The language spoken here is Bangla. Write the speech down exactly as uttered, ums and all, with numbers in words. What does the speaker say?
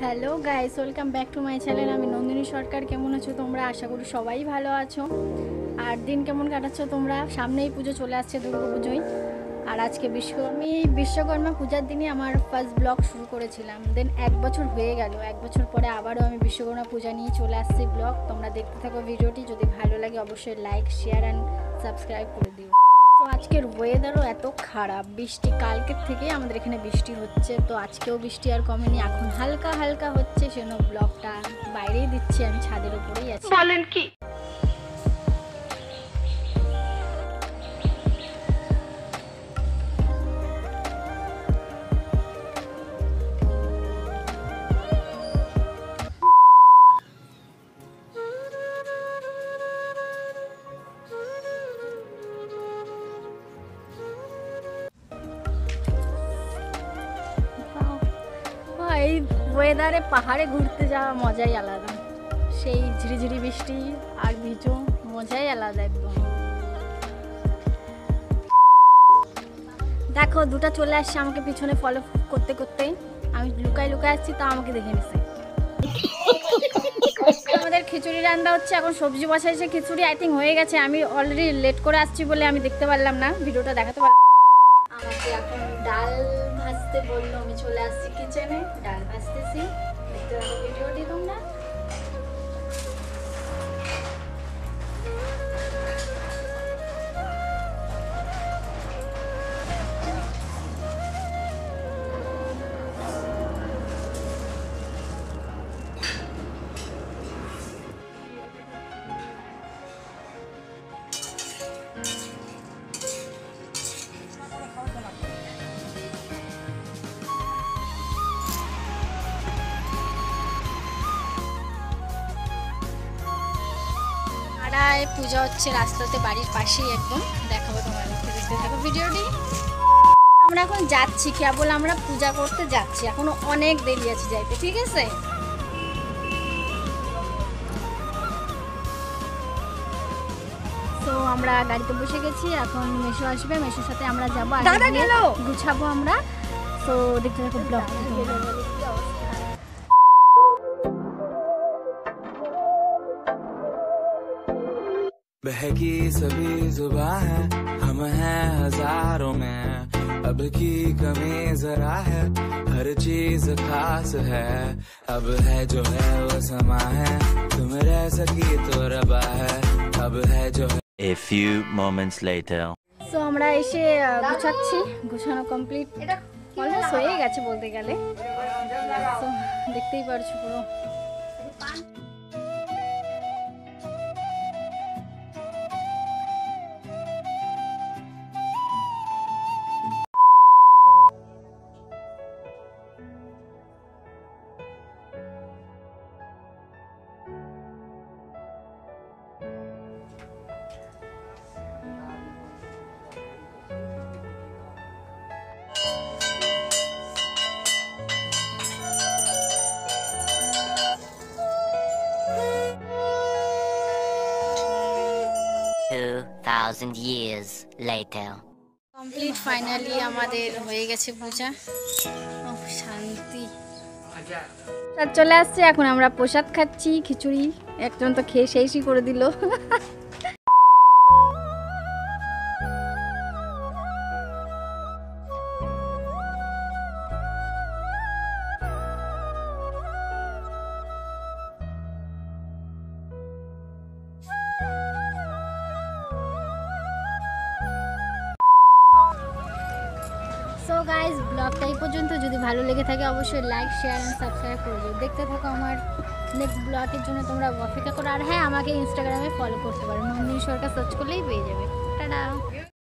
Hello guys, welcome back to my channel. আমি নন্দিনী সরকার। কেমন আছো তোমরা? আশা করি সবাই ভালো আছো। আর দিন কেমন কাটাচ্ছ তোমরা? সামনেই পুজো চলে আসছে, দুর্গা পুজোয়। আর আজকে বিশ্ব আমি বিশ্বকর্মা পূজার দিনই আমার ফার্স্ট ব্লগ শুরু করেছিলাম। দেন এক বছর হয়ে গেল। এক বছর পরে আবারও আমি বিশ্বকর্মা পূজা নিয়ে চলে আসছি ব্লগ। তোমরা দেখতে থাকো ভিডিওটি। যদি ভালো লাগে অবশ্যই লাইক, শেয়ার অ্যান্ড সাবস্ক্রাইব করে দিও। তো আজকের ওয়েদারও এত খারাপ, বৃষ্টি কালকের থেকে আমাদের এখানে বৃষ্টি হচ্ছে। তো আজকেও বৃষ্টি আর কমেনি, এখন হালকা হালকা হচ্ছে। সেজন্য ব্লগটা বাইরেই দিচ্ছি, আমি ছাদের উপরেই আছি। বলেন কি? এই ওয়েদারে পাহাড়ে ঘুরতে যাওয়া মজাই আলাদা। সেই ঝিরিঝিরি বৃষ্টি আর ভিজো, মজাই আলাদা একদম। দেখো দুটা চলে আসছে আমাকে পিছনে ফলো করতে করতে। আমি লুকাই লুকাই আসছি, তা আমাকে দেখে নিছে। আমাদের খিচুড়ি রান্না হচ্ছে, এখন সবজি বসাইছে। খিচুড়ি আই থিঙ্ক হয়ে গেছে। আমি অলরেডি লেট করে আসছি বলে আমি দেখতে পারলাম না, ভিডিওটা দেখাতে পারলাম। আমাকে এখন ডাল ভাজতে বললো, আমি চলে আসছি কিচেনে, ডাল ভাজতেছি। দেখতে পাবো ভিডিওটি তোমরা। পূজা হচ্ছে রাস্তাতে, বাড়ির পাশেই একদম। দেখাবো তোমাদেরকে, দেখতে থাকো ভিডিওটি। আমরা এখন যাচ্ছি, কেবল আমরা পূজা করতে যাচ্ছি, এখনো অনেক দেরি আছে যাইতে, ঠিক আছে? তো আমরা গাড়িতে বসে গেছি, এখন মেশো আসবে, মেশোর সাথে আমরা যাবো, গুছাবো আমরা। তো দেখতে থাকো ব্লগ। बहकी सभी जुबां है, हम हैं हजारों में, अब की कमी जरा है, हर चीज खास है, अब है जो है वो समा है, तुम रह सकी तो रबा है, अब है जो है। A few moments later. So আমরা এসে গুছাচ্ছি, গুছানো কমপ্লিট, অলমোস্ট হয়ে গেছে বলতে গেলে। তো দেখতেই পারছো পুরো। Two thousand years later. Complete, finally আমাদের হয়ে গেছে পূজা। ওহ শান্তি। চলে আসছে, এখন আমরা প্রসাদ খাচ্ছি, খিচুড়ি। একজন তো খেয়ে শেষই করে দিল। সো গাইজ, ব্লগটা এই পর্যন্ত। যদি ভালো লেগে থাকে অবশ্যই লাইক, শেয়ার অ্যান্ড সাবস্ক্রাইব করে দিও। দেখতে থাকো আমার নেক্সট ব্লগের জন্য তোমরা অপেক্ষা করো। আর হ্যাঁ, আমাকে ইনস্টাগ্রামে ফলো করতে পারো, নন্দিনী সরকার সার্চ করলেই পেয়ে যাবে। টাটা।